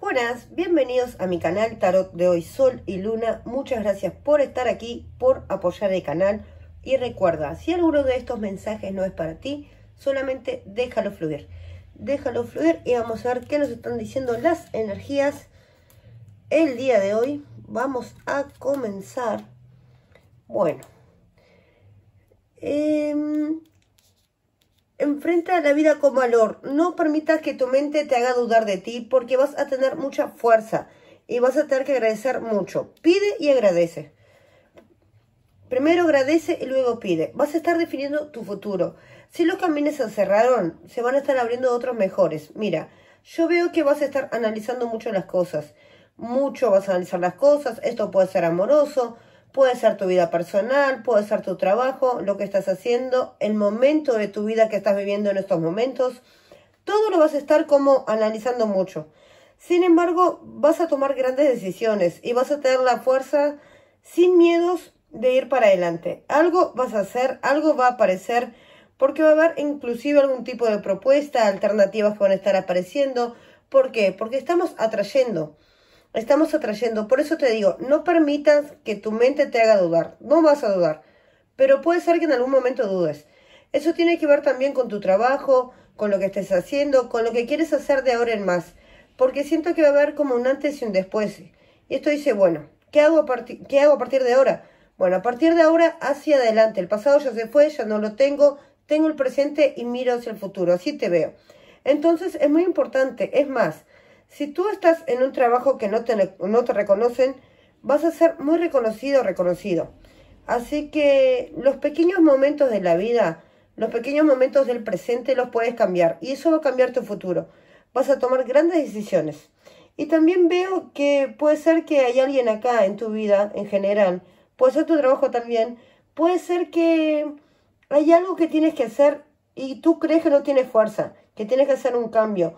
Buenas, bienvenidos a mi canal Tarot de hoy, Sol y Luna. Muchas gracias por estar aquí, por apoyar el canal. Y recuerda, si alguno de estos mensajes no es para ti, solamente déjalo fluir. Déjalo fluir y vamos a ver qué nos están diciendo las energías el día de hoy. Vamos a comenzar. Bueno. Enfrenta la vida con valor. No permitas que tu mente te haga dudar de ti, porque vas a tener mucha fuerza y vas a tener que agradecer mucho. Pide y agradece. Primero agradece y luego pide. Vas a estar definiendo tu futuro. Si los caminos se cerraron, se van a estar abriendo otros mejores. Mira, yo veo que vas a estar analizando mucho las cosas. Mucho vas a analizar las cosas. Esto puede ser amoroso, puede ser tu vida personal, puede ser tu trabajo, lo que estás haciendo, el momento de tu vida que estás viviendo en estos momentos. Todo lo vas a estar como analizando mucho. Sin embargo, vas a tomar grandes decisiones y vas a tener la fuerza sin miedos de ir para adelante. Algo vas a hacer, algo va a aparecer, porque va a haber inclusive algún tipo de propuesta, alternativas que van a estar apareciendo. ¿Por qué? Porque estamos atrayendo. Estamos atrayendo, por eso te digo, no permitas que tu mente te haga dudar. No vas a dudar, pero puede ser que en algún momento dudes. Eso tiene que ver también con tu trabajo, con lo que estés haciendo, con lo que quieres hacer de ahora en más. Porque siento que va a haber como un antes y un después. Y esto dice, bueno, ¿qué hago a partir de ahora? Bueno, a partir de ahora hacia adelante. El pasado ya se fue, ya no lo tengo. Tengo el presente y miro hacia el futuro. Así te veo. Entonces es muy importante, es más. Si tú estás en un trabajo que no te reconocen, vas a ser muy reconocido o reconocido. Así que los pequeños momentos de la vida, los pequeños momentos del presente los puedes cambiar. Y eso va a cambiar tu futuro. Vas a tomar grandes decisiones. Y también veo que puede ser que hay alguien acá en tu vida, en general. Puede ser tu trabajo también. Puede ser que hay algo que tienes que hacer y tú crees que no tienes fuerza, que tienes que hacer un cambio.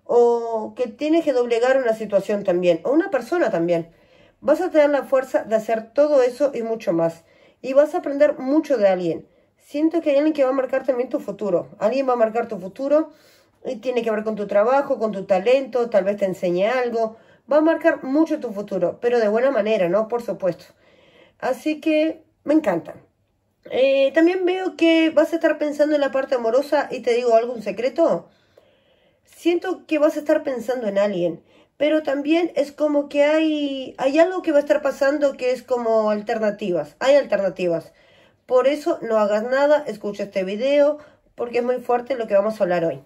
O que tienes que doblegar una situación también, o una persona también. Vas a tener la fuerza de hacer todo eso y mucho más. Y vas a aprender mucho de alguien. Siento que hay alguien que va a marcar también tu futuro. Alguien va a marcar tu futuro y tiene que ver con tu trabajo, con tu talento, tal vez te enseñe algo. Va a marcar mucho tu futuro, pero de buena manera, ¿no? Por supuesto. Así que me encanta. También veo que vas a estar pensando en la parte amorosa y te digo algún secreto. Siento que vas a estar pensando en alguien, pero también es como que hay algo que va a estar pasando que es como alternativas. Hay alternativas. Por eso no hagas nada, escucha este video, porque es muy fuerte lo que vamos a hablar hoy.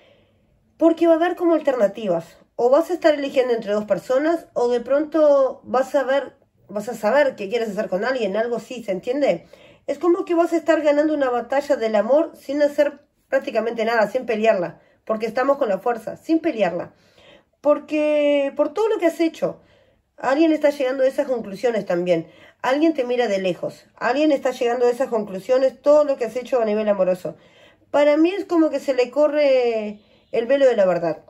Porque va a haber como alternativas. O vas a estar eligiendo entre dos personas, o de pronto vas a saber qué quieres hacer con alguien, algo así, ¿se entiende? Es como que vas a estar ganando una batalla del amor sin hacer prácticamente nada, sin pelearla. Porque estamos con la fuerza, sin pelearla. Porque por todo lo que has hecho, alguien está llegando a esas conclusiones también. Alguien te mira de lejos. Alguien está llegando a esas conclusiones, todo lo que has hecho a nivel amoroso. Para mí es como que se le corre el velo de la verdad.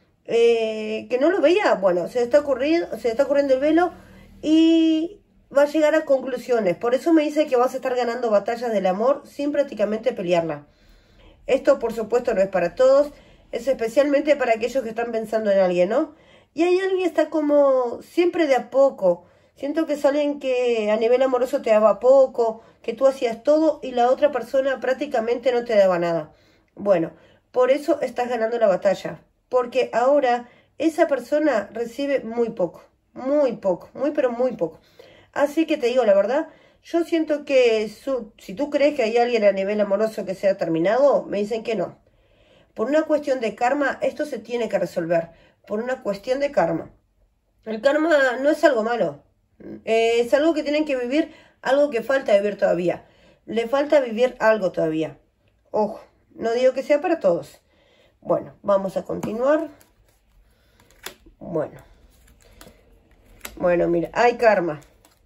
Que no lo veía, bueno, se está corriendo el velo y va a llegar a conclusiones. Por eso me dice que vas a estar ganando batallas del amor sin prácticamente pelearla. Esto, por supuesto, no es para todos. Es especialmente para aquellos que están pensando en alguien, ¿no? Y hay alguien que está como siempre de a poco. Siento que es alguien que a nivel amoroso te daba poco, que tú hacías todo y la otra persona prácticamente no te daba nada. Bueno, por eso estás ganando la batalla. Porque ahora esa persona recibe muy poco, muy pero muy poco. Así que te digo la verdad. Yo siento que si tú crees que hay alguien a nivel amoroso que sea terminado, me dicen que no. Por una cuestión de karma, esto se tiene que resolver. Por una cuestión de karma. El karma no es algo malo. Es algo que tienen que vivir, algo que falta vivir todavía. Le falta vivir algo todavía. Ojo, no digo que sea para todos. Bueno, vamos a continuar. Bueno, mira, hay karma.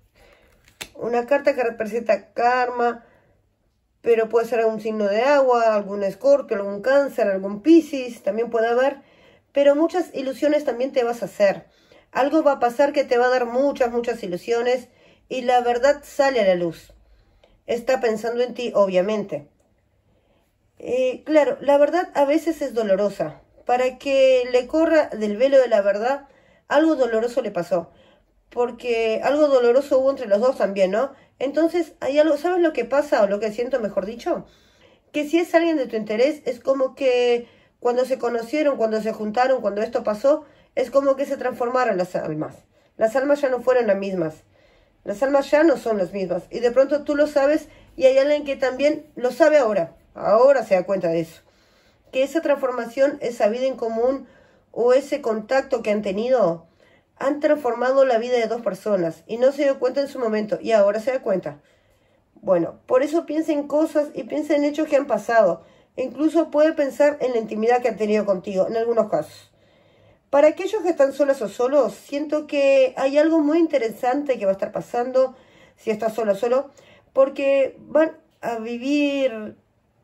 Una carta que representa karma, pero puede ser algún signo de agua, algún escorpio, algún cáncer, algún piscis, también puede haber. Pero muchas ilusiones también te vas a hacer. Algo va a pasar que te va a dar muchas ilusiones y la verdad sale a la luz. Está pensando en ti, obviamente. Claro, la verdad a veces es dolorosa. Para que le corra del velo de la verdad, algo doloroso le pasó. Porque algo doloroso hubo entre los dos también, ¿no? Entonces, hay algo, ¿sabes lo que pasa o lo que siento, mejor dicho? Que si es alguien de tu interés, es como que cuando se conocieron, cuando se juntaron, cuando esto pasó, es como que se transformaron las almas. Las almas ya no fueron las mismas. Las almas ya no son las mismas. Y de pronto tú lo sabes y hay alguien que también lo sabe ahora. Ahora se da cuenta de eso. Que esa transformación, esa vida en común o ese contacto que han tenido, han transformado la vida de dos personas. Y no se dio cuenta en su momento y ahora se da cuenta. Bueno, por eso piensa en cosas y piensa en hechos que han pasado. E incluso puede pensar en la intimidad que han tenido contigo, en algunos casos. Para aquellos que están solas o solos, siento que hay algo muy interesante que va a estar pasando si estás sola o solo, porque van a vivir,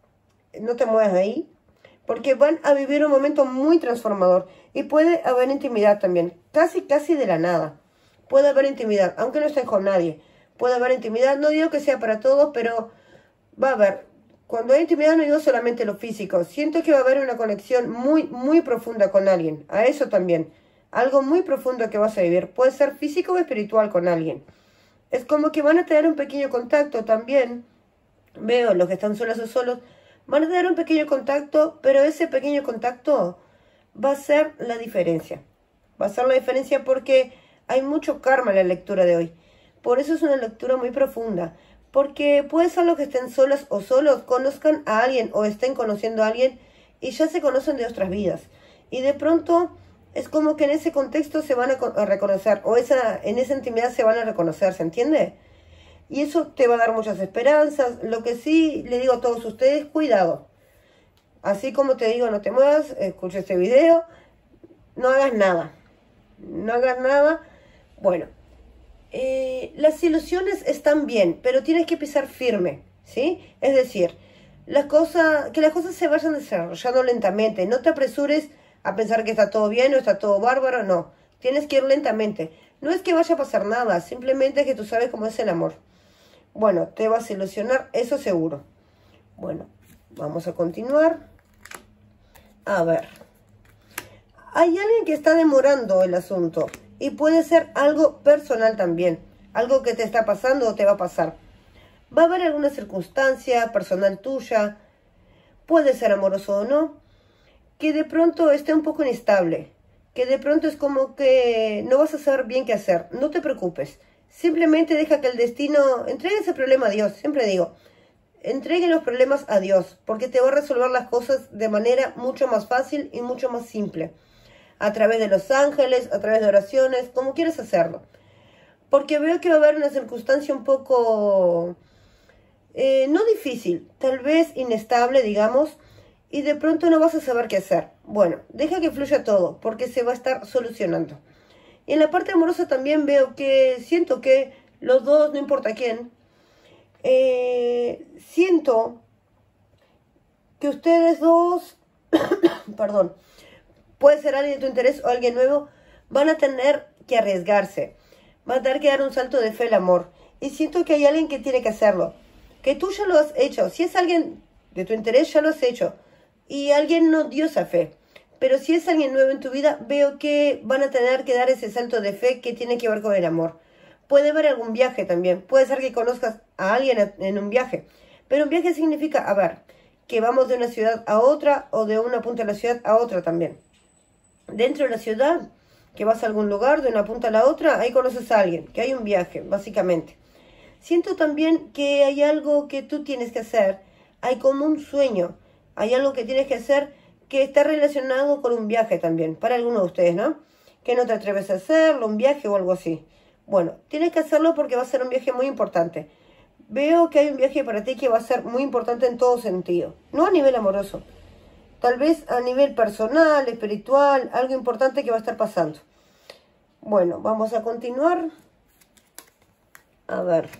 no te muevas de ahí, porque van a vivir un momento muy transformador y puede haber intimidad también, casi de la nada. Puede haber intimidad, aunque no estén con nadie. Puede haber intimidad, no digo que sea para todos, pero va a haber. Cuando hay intimidad no digo solamente lo físico, siento que va a haber una conexión muy profunda con alguien, a eso también. Algo muy profundo que vas a vivir, puede ser físico o espiritual con alguien. Es como que van a tener un pequeño contacto también, veo los que están solas o solos, van a tener un pequeño contacto, pero ese pequeño contacto va a ser la diferencia. Va a ser la diferencia porque hay mucho karma en la lectura de hoy. Por eso es una lectura muy profunda. Porque puede ser los que estén solas o solos, conozcan a alguien o estén conociendo a alguien y ya se conocen de otras vidas. Y de pronto es como que en ese contexto se van a reconocer, o en esa intimidad se van a reconocer, ¿se entiende? Y eso te va a dar muchas esperanzas. Lo que sí le digo a todos ustedes, cuidado. Así como te digo, no te muevas, escucha este video, no hagas nada. No hagas nada. Bueno. Las ilusiones están bien, pero tienes que pisar firme, ¿sí? Es decir, que las cosas se vayan desarrollando lentamente. No te apresures a pensar que está todo bien o está todo bárbaro, no. Tienes que ir lentamente. No es que vaya a pasar nada, simplemente es que tú sabes cómo es el amor. Bueno, te vas a ilusionar, eso seguro. Bueno, vamos a continuar. A ver. Hay alguien que está demorando el asunto. Y puede ser algo personal también. Algo que te está pasando o te va a pasar. Va a haber alguna circunstancia personal tuya. Puede ser amoroso o no. Que de pronto esté un poco inestable. Que de pronto es como que no vas a saber bien qué hacer. No te preocupes. Simplemente deja que el destino... Entregue ese problema a Dios. Siempre digo. Entregue los problemas a Dios. Porque te va a resolver las cosas de manera mucho más fácil y mucho más simple. A través de los ángeles, a través de oraciones, como quieres hacerlo. Porque veo que va a haber una circunstancia un poco, no difícil, tal vez inestable, digamos, y de pronto no vas a saber qué hacer. Bueno, deja que fluya todo, porque se va a estar solucionando. Y en la parte amorosa también veo que, siento que los dos, no importa quién, siento que ustedes dos, perdón, puede ser alguien de tu interés o alguien nuevo, van a tener que arriesgarse. Van a tener que dar un salto de fe al amor. Y siento que hay alguien que tiene que hacerlo. Que tú ya lo has hecho. Si es alguien de tu interés, ya lo has hecho. Y alguien no dio esa fe. Pero si es alguien nuevo en tu vida, veo que van a tener que dar ese salto de fe que tiene que ver con el amor. Puede haber algún viaje también. Puede ser que conozcas a alguien en un viaje. Pero un viaje significa, a ver, que vamos de una ciudad a otra o de una punta de la ciudad a otra también. Dentro de la ciudad, que vas a algún lugar, de una punta a la otra, ahí conoces a alguien, que hay un viaje, básicamente. Siento también que hay algo que tú tienes que hacer, hay como un sueño, hay algo que tienes que hacer que está relacionado con un viaje también, para algunos de ustedes, ¿no? Que no te atreves a hacerlo, un viaje o algo así. Bueno, tienes que hacerlo porque va a ser un viaje muy importante. Veo que hay un viaje para ti que va a ser muy importante en todo sentido, no a nivel amoroso. Tal vez a nivel personal, espiritual, algo importante que va a estar pasando. Bueno, vamos a continuar. A ver,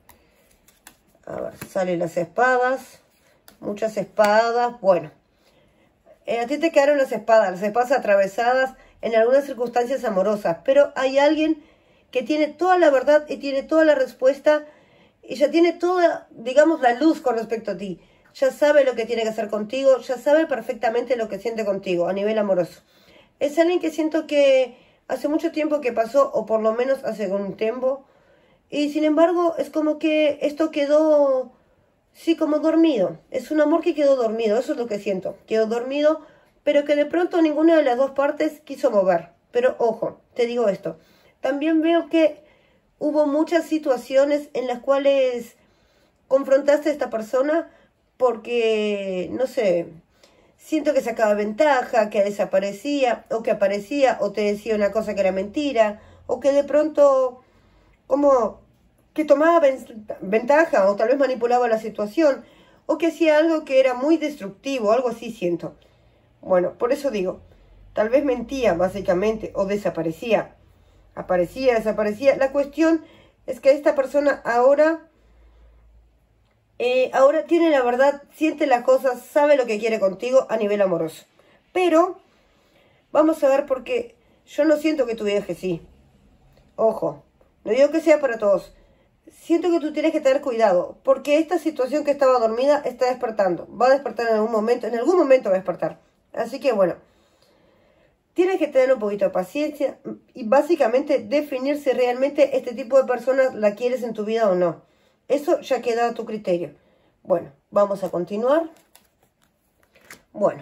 salen las espadas. Muchas espadas. Bueno, a ti te quedaron las espadas atravesadas en algunas circunstancias amorosas. Pero hay alguien que tiene toda la verdad y tiene toda la respuesta. Y ya tiene toda, digamos, la luz con respecto a ti. Ya sabe lo que tiene que hacer contigo, ya sabe perfectamente lo que siente contigo a nivel amoroso. Es alguien que siento que Hace mucho tiempo que pasó, o por lo menos hace un tiempo. Y sin embargo, es como que esto quedó, sí, como dormido. Es un amor que quedó dormido, eso es lo que siento. Quedó dormido, pero que de pronto ninguna de las dos partes quiso mover. Pero ojo, te digo esto. También veo que hubo muchas situaciones en las cuales confrontaste a esta persona porque, no sé, siento que sacaba ventaja, que desaparecía, o que aparecía, o te decía una cosa que era mentira, o que de pronto como que tomaba ventaja, o tal vez manipulaba la situación, o que hacía algo que era muy destructivo, algo así siento. Bueno, por eso digo, tal vez mentía básicamente, o desaparecía. Aparecía, desaparecía. La cuestión es que esta persona ahora tiene la verdad, siente las cosas, sabe lo que quiere contigo a nivel amoroso. Pero vamos a ver, porque yo no siento que tú digas que sí. Ojo, no digo que sea para todos. Siento que tú tienes que tener cuidado, porque esta situación que estaba dormida está despertando. Va a despertar en algún momento va a despertar. Así que bueno, tienes que tener un poquito de paciencia y básicamente definir si realmente este tipo de personas la quieres en tu vida o no. Eso ya queda a tu criterio. Bueno, vamos a continuar. Bueno,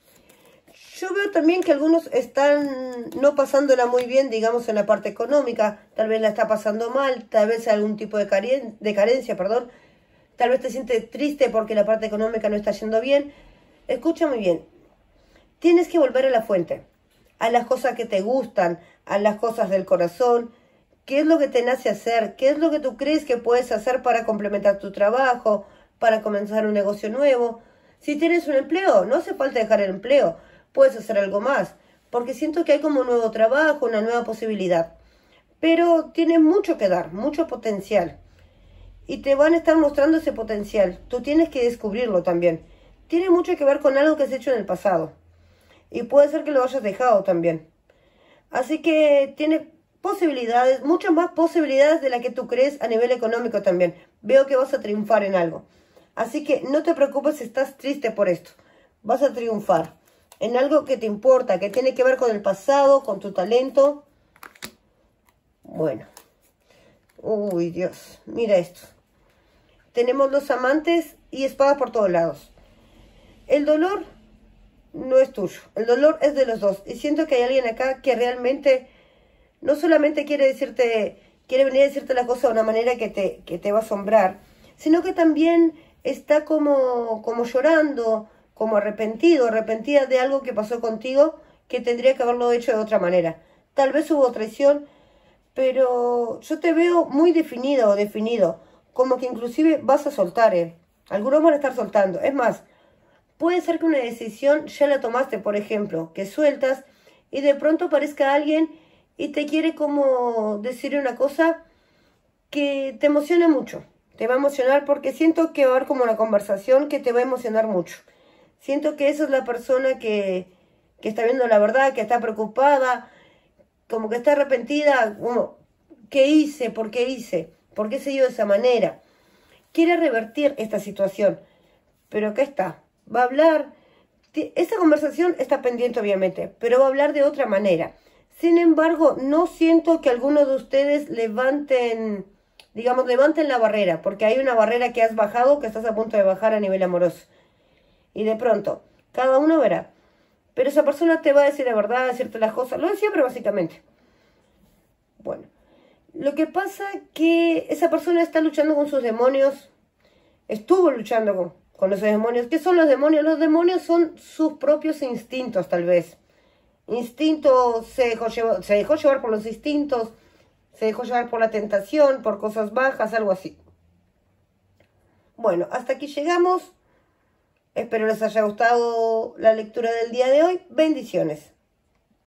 yo veo también que algunos están no pasándola muy bien, digamos, en la parte económica. Tal vez la está pasando mal, tal vez algún tipo de carencia, perdón. Tal vez te sientes triste porque la parte económica no está yendo bien. Escucha muy bien. Tienes que volver a la fuente, a las cosas que te gustan, a las cosas del corazón. ¿Qué es lo que te nace hacer? ¿Qué es lo que tú crees que puedes hacer para complementar tu trabajo, para comenzar un negocio nuevo? Si tienes un empleo, no hace falta dejar el empleo. Puedes hacer algo más, porque siento que hay como un nuevo trabajo, una nueva posibilidad. Pero tiene mucho que dar, mucho potencial. Y te van a estar mostrando ese potencial. Tú tienes que descubrirlo también. Tiene mucho que ver con algo que has hecho en el pasado. Y puede ser que lo hayas dejado también. Así que tiene posibilidades, muchas más posibilidades de las que tú crees a nivel económico también. Veo que vas a triunfar en algo. Así que no te preocupes si estás triste por esto. Vas a triunfar en algo que te importa, que tiene que ver con el pasado, con tu talento. Bueno. Uy, Dios. Mira esto. Tenemos los amantes y espadas por todos lados. El dolor no es tuyo. El dolor es de los dos. Y siento que hay alguien acá que realmente no solamente quiere venir a decirte la cosa de una manera que te va a asombrar, sino que también está como llorando, como arrepentida de algo que pasó contigo, que tendría que haberlo hecho de otra manera. Tal vez hubo traición, pero yo te veo muy definida o definido, como que inclusive vas a soltar, Algunos van a estar soltando. Es más, puede ser que una decisión ya la tomaste, por ejemplo, que sueltas y de pronto aparezca alguien y te quiere como decir una cosa que te emociona mucho. Te va a emocionar porque siento que va a haber como una conversación que te va a emocionar mucho. Siento que esa es la persona que está viendo la verdad, que está preocupada, como que está arrepentida, como, ¿qué hice? ¿Por qué hice? ¿Por qué se dio de esa manera? Quiere revertir esta situación, pero acá está. Va a hablar, esta conversación está pendiente obviamente, pero va a hablar de otra manera. Sin embargo, no siento que alguno de ustedes levanten la barrera, porque hay una barrera que has bajado, que estás a punto de bajar a nivel amoroso. Y de pronto, cada uno verá. Pero esa persona te va a decir la verdad, decirte las cosas, lo de siempre básicamente. Bueno, lo que pasa es que esa persona está luchando con sus demonios, estuvo luchando con los demonios. ¿Qué son los demonios? Los demonios son sus propios instintos, tal vez. Instintos, se dejó llevar por los instintos, se dejó llevar por la tentación, por cosas bajas, algo así. Bueno, hasta aquí llegamos. Espero les haya gustado la lectura del día de hoy. Bendiciones.